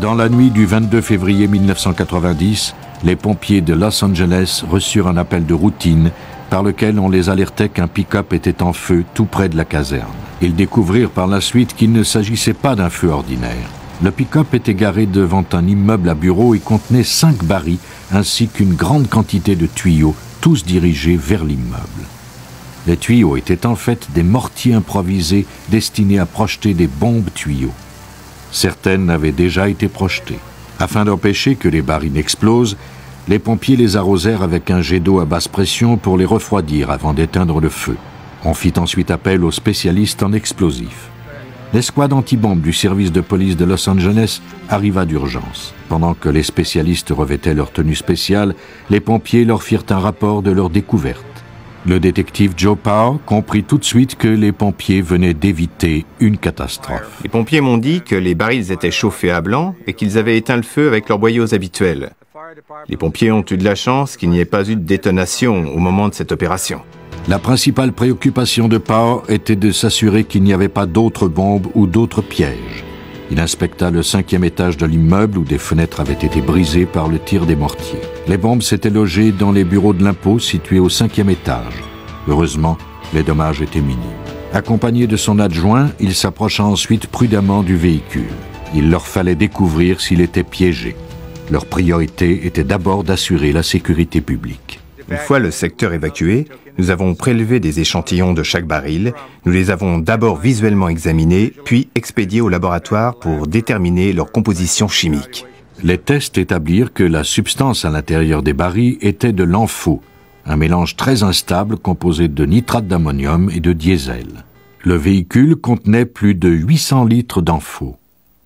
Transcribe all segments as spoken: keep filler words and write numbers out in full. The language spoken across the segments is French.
Dans la nuit du vingt-deux février mille neuf cent quatre-vingt-dix, les pompiers de Los Angeles reçurent un appel de routine par lequel on les alertait qu'un pick-up était en feu tout près de la caserne. Ils découvrirent par la suite qu'il ne s'agissait pas d'un feu ordinaire. Le pick-up était garé devant un immeuble à bureaux et contenait cinq barils ainsi qu'une grande quantité de tuyaux, tous dirigés vers l'immeuble. Les tuyaux étaient en fait des mortiers improvisés destinés à projeter des bombes tuyaux. Certaines avaient déjà été projetées. Afin d'empêcher que les barils n'explosent, les pompiers les arrosèrent avec un jet d'eau à basse pression pour les refroidir avant d'éteindre le feu. On fit ensuite appel aux spécialistes en explosifs. L'escouade antibombe du service de police de Los Angeles arriva d'urgence. Pendant que les spécialistes revêtaient leur tenue spéciale, les pompiers leur firent un rapport de leur découverte. Le détective Joe Powell comprit tout de suite que les pompiers venaient d'éviter une catastrophe. Les pompiers m'ont dit que les barils étaient chauffés à blanc et qu'ils avaient éteint le feu avec leurs boyaux habituels. Les pompiers ont eu de la chance qu'il n'y ait pas eu de détonation au moment de cette opération. La principale préoccupation de Powell était de s'assurer qu'il n'y avait pas d'autres bombes ou d'autres pièges. Il inspecta le cinquième étage de l'immeuble où des fenêtres avaient été brisées par le tir des mortiers. Les bombes s'étaient logées dans les bureaux de l'impôt situés au cinquième étage. Heureusement, les dommages étaient minimes. Accompagné de son adjoint, il s'approcha ensuite prudemment du véhicule. Il leur fallait découvrir s'il était piégé. Leur priorité était d'abord d'assurer la sécurité publique. Une fois le secteur évacué, nous avons prélevé des échantillons de chaque baril. Nous les avons d'abord visuellement examinés, puis expédiés au laboratoire pour déterminer leur composition chimique. Les tests établirent que la substance à l'intérieur des barils était de l'ampho, un mélange très instable composé de nitrate d'ammonium et de diesel. Le véhicule contenait plus de huit cents litres d'ampho.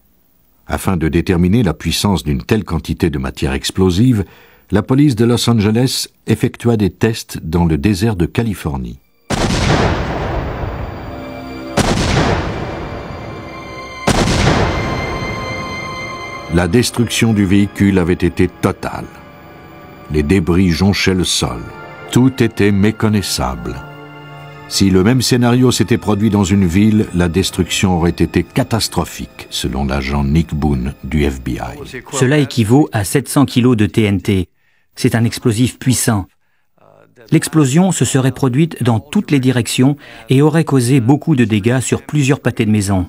Afin de déterminer la puissance d'une telle quantité de matière explosive, la police de Los Angeles effectua des tests dans le désert de Californie. La destruction du véhicule avait été totale. Les débris jonchaient le sol. Tout était méconnaissable. Si le même scénario s'était produit dans une ville, la destruction aurait été catastrophique, selon l'agent Nick Boone du F B I. Cela équivaut à sept cents kilos de T N T. C'est un explosif puissant. L'explosion se serait produite dans toutes les directions et aurait causé beaucoup de dégâts sur plusieurs pâtés de maison.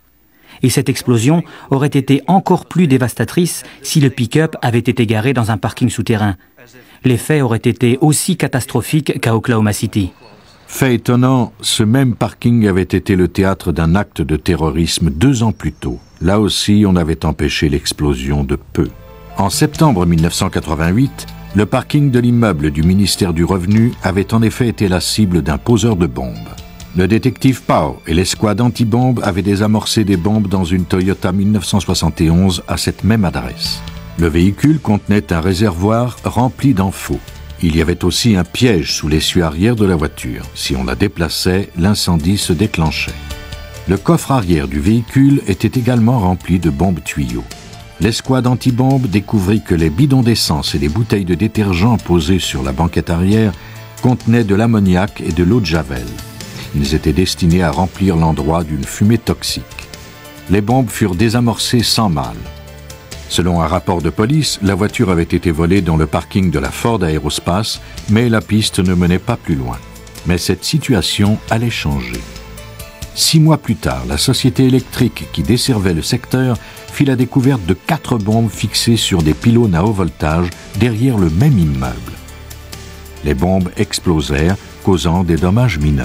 Et cette explosion aurait été encore plus dévastatrice si le pick-up avait été garé dans un parking souterrain. L'effet aurait été aussi catastrophique qu'à Oklahoma City. Fait étonnant, ce même parking avait été le théâtre d'un acte de terrorisme deux ans plus tôt. Là aussi, on avait empêché l'explosion de peu. En septembre mille neuf cent quatre-vingt-huit, le parking de l'immeuble du ministère du Revenu avait en effet été la cible d'un poseur de bombes. Le détective Powell et l'escouade anti-bombes avaient désamorcé des bombes dans une Toyota mille neuf cent soixante et onze à cette même adresse. Le véhicule contenait un réservoir rempli d'ampho. Il y avait aussi un piège sous l'essieu arrière de la voiture. Si on la déplaçait, l'incendie se déclenchait. Le coffre arrière du véhicule était également rempli de bombes tuyaux. L'escouade anti-bombe découvrit que les bidons d'essence et les bouteilles de détergent posées sur la banquette arrière contenaient de l'ammoniac et de l'eau de javel. Ils étaient destinés à remplir l'endroit d'une fumée toxique. Les bombes furent désamorcées sans mal. Selon un rapport de police, la voiture avait été volée dans le parking de la Ford Aerospace, mais la piste ne menait pas plus loin. Mais cette situation allait changer. Six mois plus tard, la société électrique qui desservait le secteur fit la découverte de quatre bombes fixées sur des pylônes à haut voltage derrière le même immeuble. Les bombes explosèrent, causant des dommages mineurs.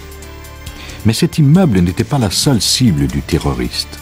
Mais cet immeuble n'était pas la seule cible du terroriste.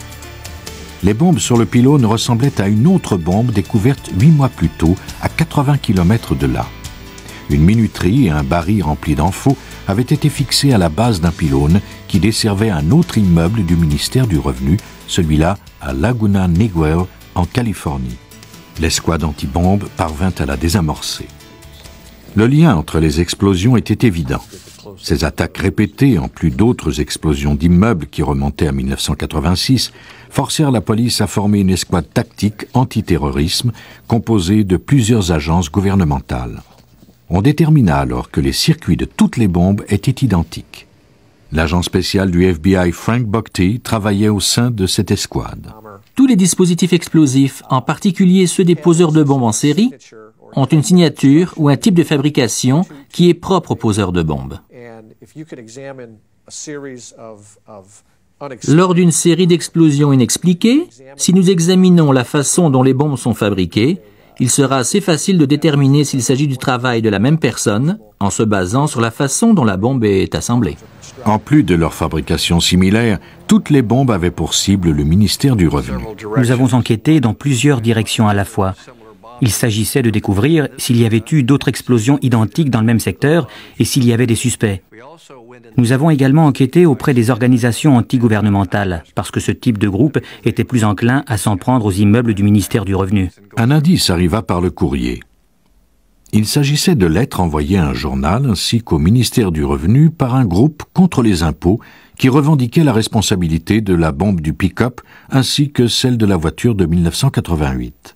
Les bombes sur le pylône ressemblaient à une autre bombe découverte huit mois plus tôt, à quatre-vingts kilomètres de là. Une minuterie et un baril rempli d'ampho avaient été fixés à la base d'un pylône qui desservait un autre immeuble du ministère du Revenu, celui-là à Laguna Niguel, en Californie. L'escouade anti-bombe parvint à la désamorcer. Le lien entre les explosions était évident. Ces attaques répétées, en plus d'autres explosions d'immeubles qui remontaient à mille neuf cent quatre-vingt-six, forcèrent la police à former une escouade tactique antiterrorisme composée de plusieurs agences gouvernementales. On détermina alors que les circuits de toutes les bombes étaient identiques. L'agent spécial du F B I Frank Buckty travaillait au sein de cette escouade. Tous les dispositifs explosifs, en particulier ceux des poseurs de bombes en série, ont une signature ou un type de fabrication qui est propre aux poseurs de bombes. Lors d'une série d'explosions inexpliquées, si nous examinons la façon dont les bombes sont fabriquées, il sera assez facile de déterminer s'il s'agit du travail de la même personne en se basant sur la façon dont la bombe est assemblée. En plus de leur fabrication similaire, toutes les bombes avaient pour cible le ministère du Revenu. Nous avons enquêté dans plusieurs directions à la fois. Il s'agissait de découvrir s'il y avait eu d'autres explosions identiques dans le même secteur et s'il y avait des suspects. Nous avons également enquêté auprès des organisations antigouvernementales, parce que ce type de groupe était plus enclin à s'en prendre aux immeubles du ministère du Revenu. Un indice arriva par le courrier. Il s'agissait de lettres envoyées à un journal ainsi qu'au ministère du Revenu par un groupe contre les impôts qui revendiquait la responsabilité de la bombe du pick-up ainsi que celle de la voiture de mille neuf cent quatre-vingt-huit.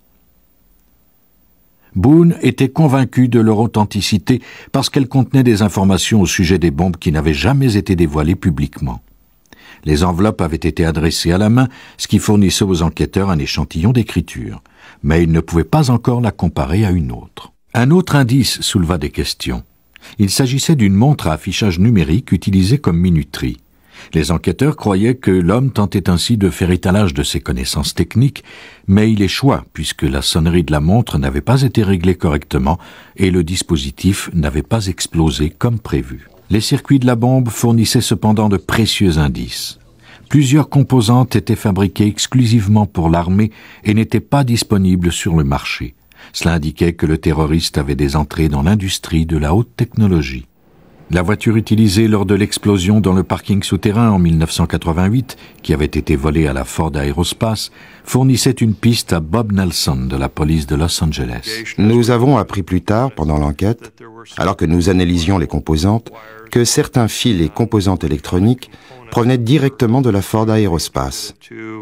Boone était convaincu de leur authenticité parce qu'elles contenaient des informations au sujet des bombes qui n'avaient jamais été dévoilées publiquement. Les enveloppes avaient été adressées à la main, ce qui fournissait aux enquêteurs un échantillon d'écriture, mais ils ne pouvaient pas encore la comparer à une autre. Un autre indice souleva des questions. Il s'agissait d'une montre à affichage numérique utilisée comme minuterie. Les enquêteurs croyaient que l'homme tentait ainsi de faire étalage de ses connaissances techniques, mais il échoua puisque la sonnerie de la montre n'avait pas été réglée correctement et le dispositif n'avait pas explosé comme prévu. Les circuits de la bombe fournissaient cependant de précieux indices. Plusieurs composantes étaient fabriquées exclusivement pour l'armée et n'étaient pas disponibles sur le marché. Cela indiquait que le terroriste avait des entrées dans l'industrie de la haute technologie. La voiture utilisée lors de l'explosion dans le parking souterrain en mille neuf cent quatre-vingt-huit, qui avait été volée à la Ford Aerospace, fournissait une piste à Bob Nelson de la police de Los Angeles. Nous avons appris plus tard, pendant l'enquête, alors que nous analysions les composantes, que certains fils et composantes électroniques provenaient directement de la Ford Aerospace.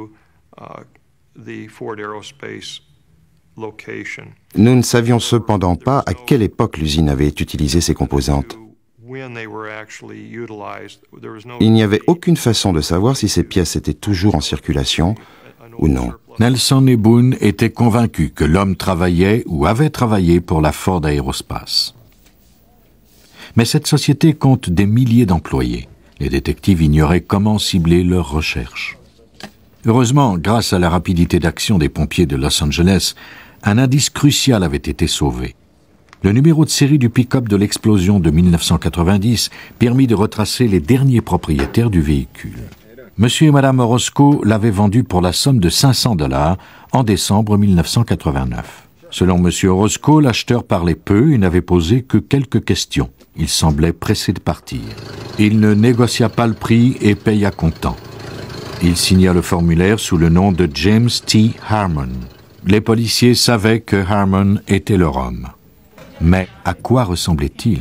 Nous ne savions cependant pas à quelle époque l'usine avait utilisé ces composantes. Il n'y avait aucune façon de savoir si ces pièces étaient toujours en circulation ou non. Nelson et Boone étaient convaincus que l'homme travaillait ou avait travaillé pour la Ford Aerospace. Mais cette société compte des milliers d'employés. Les détectives ignoraient comment cibler leurs recherches. Heureusement, grâce à la rapidité d'action des pompiers de Los Angeles, un indice crucial avait été sauvé. Le numéro de série du pick-up de l'explosion de mille neuf cent quatre-vingt-dix permit de retracer les derniers propriétaires du véhicule. Monsieur et Madame Orozco l'avaient vendu pour la somme de cinq cents dollars en décembre mille neuf cent quatre-vingt-neuf. Selon Monsieur Orozco, l'acheteur parlait peu et n'avait posé que quelques questions. Il semblait pressé de partir. Il ne négocia pas le prix et paya comptant. Il signa le formulaire sous le nom de James T. Harmon. Les policiers savaient que Harmon était leur homme. Mais à quoi ressemblait-il?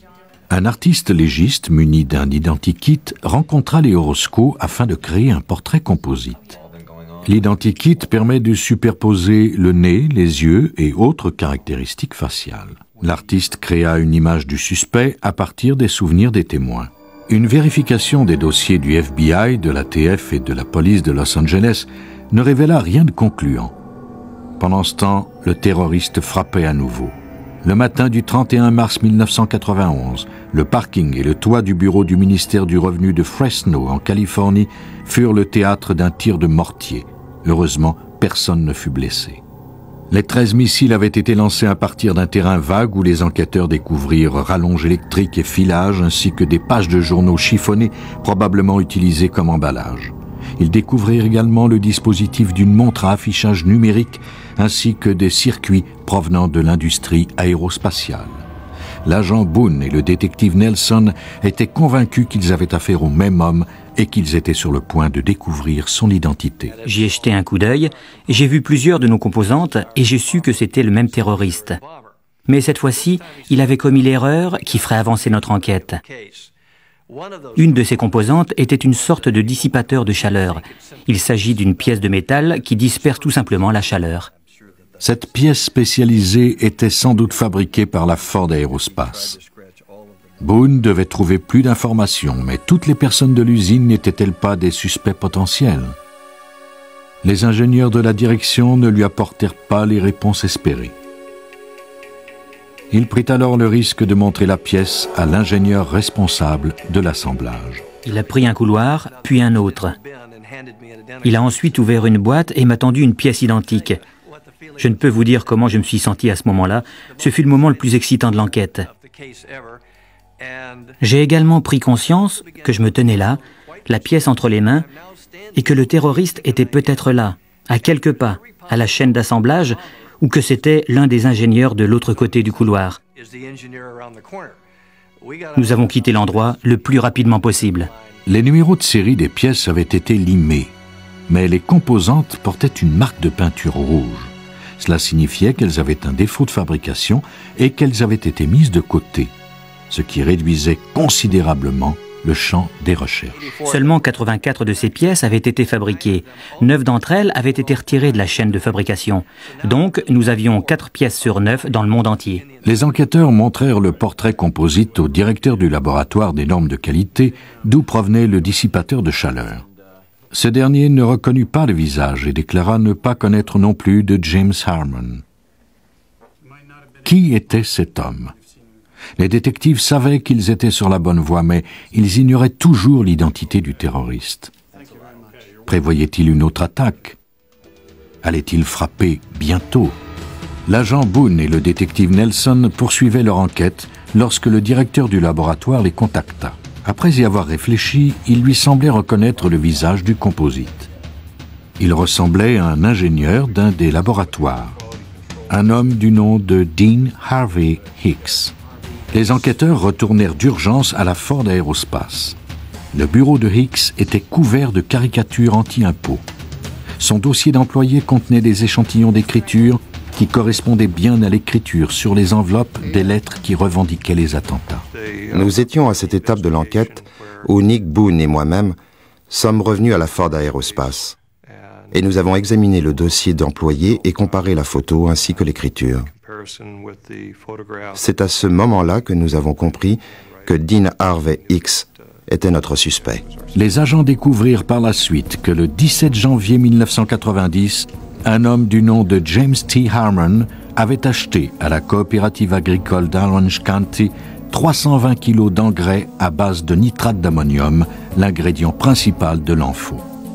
Un artiste légiste muni d'un identikit rencontra les Orozco afin de créer un portrait composite. L'identikit permet de superposer le nez, les yeux et autres caractéristiques faciales. L'artiste créa une image du suspect à partir des souvenirs des témoins. Une vérification des dossiers du F B I, de l'A T F et de la police de Los Angeles ne révéla rien de concluant. Pendant ce temps, le terroriste frappait à nouveau. Le matin du trente et un mars mille neuf cent quatre-vingt-onze, le parking et le toit du bureau du ministère du Revenu de Fresno, en Californie, furent le théâtre d'un tir de mortier. Heureusement, personne ne fut blessé. Les treize missiles avaient été lancés à partir d'un terrain vague où les enquêteurs découvrirent rallonges électriques et filages ainsi que des pages de journaux chiffonnés probablement utilisés comme emballage. Ils découvrirent également le dispositif d'une montre à affichage numérique ainsi que des circuits provenant de l'industrie aérospatiale. L'agent Boone et le détective Nelson étaient convaincus qu'ils avaient affaire au même homme et qu'ils étaient sur le point de découvrir son identité. J'y ai jeté un coup d'œil, j'ai vu plusieurs de nos composantes et j'ai su que c'était le même terroriste. Mais cette fois-ci, il avait commis l'erreur qui ferait avancer notre enquête. Une de ces composantes était une sorte de dissipateur de chaleur. Il s'agit d'une pièce de métal qui disperse tout simplement la chaleur. Cette pièce spécialisée était sans doute fabriquée par la Ford Aerospace. Boone devait trouver plus d'informations, mais toutes les personnes de l'usine n'étaient-elles pas des suspects potentiels? Les ingénieurs de la direction ne lui apportèrent pas les réponses espérées. Il prit alors le risque de montrer la pièce à l'ingénieur responsable de l'assemblage. Il a pris un couloir, puis un autre. Il a ensuite ouvert une boîte et m'a tendu une pièce identique. Je ne peux vous dire comment je me suis senti à ce moment-là. Ce fut le moment le plus excitant de l'enquête. J'ai également pris conscience que je me tenais là, la pièce entre les mains, et que le terroriste était peut-être là, à quelques pas, à la chaîne d'assemblage, ou que c'était l'un des ingénieurs de l'autre côté du couloir. Nous avons quitté l'endroit le plus rapidement possible. Les numéros de série des pièces avaient été limés, mais les composantes portaient une marque de peinture rouge. Cela signifiait qu'elles avaient un défaut de fabrication et qu'elles avaient été mises de côté, ce qui réduisait considérablement le champ des recherches. Seulement quatre-vingt-quatre de ces pièces avaient été fabriquées. Neuf d'entre elles avaient été retirées de la chaîne de fabrication. Donc, nous avions quatre pièces sur neuf dans le monde entier. Les enquêteurs montrèrent le portrait composite au directeur du laboratoire des normes de qualité, d'où provenait le dissipateur de chaleur. Ce dernier ne reconnut pas le visage et déclara ne pas connaître non plus de James Harmon. Qui était cet homme? Les détectives savaient qu'ils étaient sur la bonne voie, mais ils ignoraient toujours l'identité du terroriste. Prévoyait-il une autre attaque? Allait-il frapper bientôt? L'agent Boone et le détective Nelson poursuivaient leur enquête lorsque le directeur du laboratoire les contacta. Après y avoir réfléchi, il lui semblait reconnaître le visage du composite. Il ressemblait à un ingénieur d'un des laboratoires, un homme du nom de Dean Harvey Hicks. Les enquêteurs retournèrent d'urgence à la Ford Aerospace. Le bureau de Hicks était couvert de caricatures anti-impôts. Son dossier d'employé contenait des échantillons d'écriture qui correspondaient bien à l'écriture sur les enveloppes des lettres qui revendiquaient les attentats. Nous étions à cette étape de l'enquête où Nick Boone et moi-même sommes revenus à la Ford Aerospace. Et nous avons examiné le dossier d'employé et comparé la photo ainsi que l'écriture. C'est à ce moment-là que nous avons compris que Dean Harvey Hicks était notre suspect. Les agents découvrirent par la suite que le dix-sept janvier mille neuf cent quatre-vingt-dix, un homme du nom de James T. Harmon avait acheté à la coopérative agricole d'Orange County trois cent vingt kilos d'engrais à base de nitrate d'ammonium, l'ingrédient principal de l'Anfo.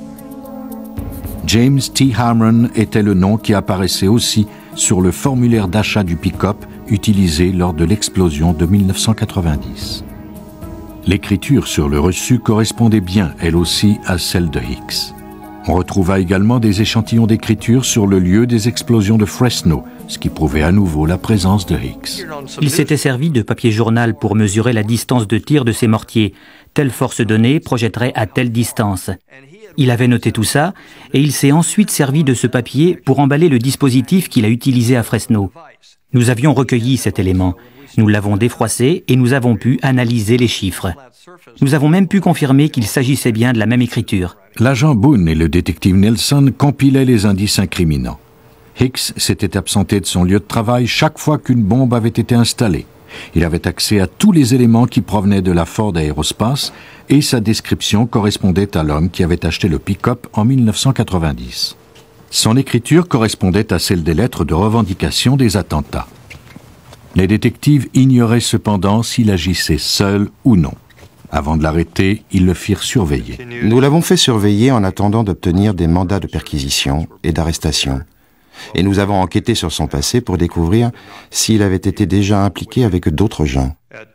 James T. Harmon était le nom qui apparaissait aussi sur le formulaire d'achat du pick-up utilisé lors de l'explosion de mille neuf cent quatre-vingt-dix. L'écriture sur le reçu correspondait bien, elle aussi, à celle de Hicks. On retrouva également des échantillons d'écriture sur le lieu des explosions de Fresno, ce qui prouvait à nouveau la présence de Hicks. Il s'était servi de papier journal pour mesurer la distance de tir de ses mortiers. Telle force donnée projetterait à telle distance. Il avait noté tout ça, et il s'est ensuite servi de ce papier pour emballer le dispositif qu'il a utilisé à Fresno. Nous avions recueilli cet élément. Nous l'avons défroissé et nous avons pu analyser les chiffres. Nous avons même pu confirmer qu'il s'agissait bien de la même écriture. L'agent Boone et le détective Nelson compilaient les indices incriminants. Hicks s'était absenté de son lieu de travail chaque fois qu'une bombe avait été installée. Il avait accès à tous les éléments qui provenaient de la Ford Aerospace et sa description correspondait à l'homme qui avait acheté le pick-up en mille neuf cent quatre-vingt-dix. Son écriture correspondait à celle des lettres de revendication des attentats. Les détectives ignoraient cependant s'il agissait seul ou non. Avant de l'arrêter, ils le firent surveiller. Nous l'avons fait surveiller en attendant d'obtenir des mandats de perquisition et d'arrestation. Et nous avons enquêté sur son passé pour découvrir s'il avait été déjà impliqué avec d'autres gens.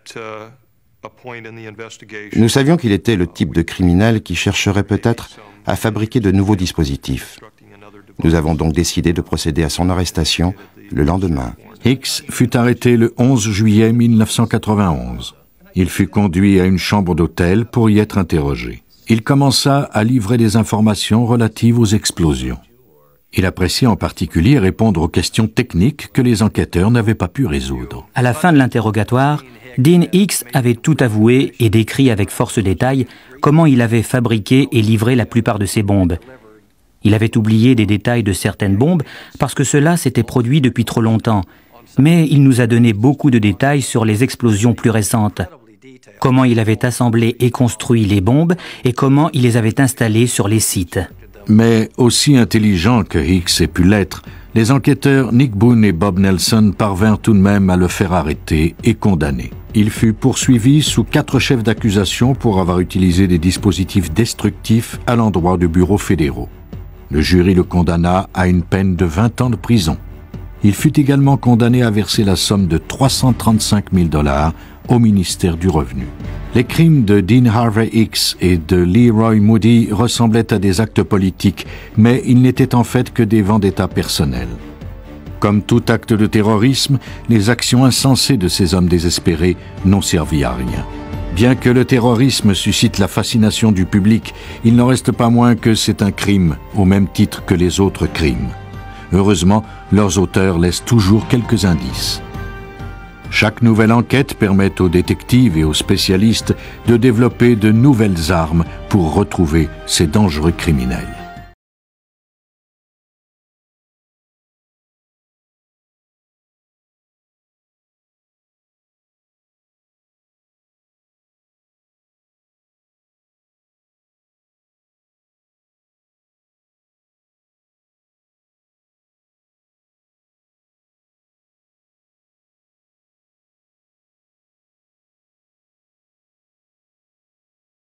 Nous savions qu'il était le type de criminel qui chercherait peut-être à fabriquer de nouveaux dispositifs. Nous avons donc décidé de procéder à son arrestation le lendemain. Hicks fut arrêté le onze juillet mille neuf cent quatre-vingt-onze. Il fut conduit à une chambre d'hôtel pour y être interrogé. Il commença à livrer des informations relatives aux explosions. Il appréciait en particulier répondre aux questions techniques que les enquêteurs n'avaient pas pu résoudre. À la fin de l'interrogatoire, Dean Hicks avait tout avoué et décrit avec force détail comment il avait fabriqué et livré la plupart de ces bombes. Il avait oublié des détails de certaines bombes parce que cela s'était produit depuis trop longtemps. Mais il nous a donné beaucoup de détails sur les explosions plus récentes. comment il avait assemblé et construit les bombes et comment il les avait installées sur les sites. Mais aussi intelligents que Hicks ait pu l'être, les enquêteurs Nick Boone et Bob Nelson parvinrent tout de même à le faire arrêter et condamner. Il fut poursuivi sous quatre chefs d'accusation pour avoir utilisé des dispositifs destructifs à l'endroit de bureaux fédéraux. Le jury le condamna à une peine de vingt ans de prison. Il fut également condamné à verser la somme de trois cent trente-cinq mille dollars au ministère du Revenu. Les crimes de Dean Harvey Hicks et de Leroy Moody ressemblaient à des actes politiques, mais ils n'étaient en fait que des vendettas personnels. Comme tout acte de terrorisme, les actions insensées de ces hommes désespérés n'ont servi à rien. Bien que le terrorisme suscite la fascination du public, il n'en reste pas moins que c'est un crime, au même titre que les autres crimes. Heureusement, leurs auteurs laissent toujours quelques indices. Chaque nouvelle enquête permet aux détectives et aux spécialistes de développer de nouvelles armes pour retrouver ces dangereux criminels.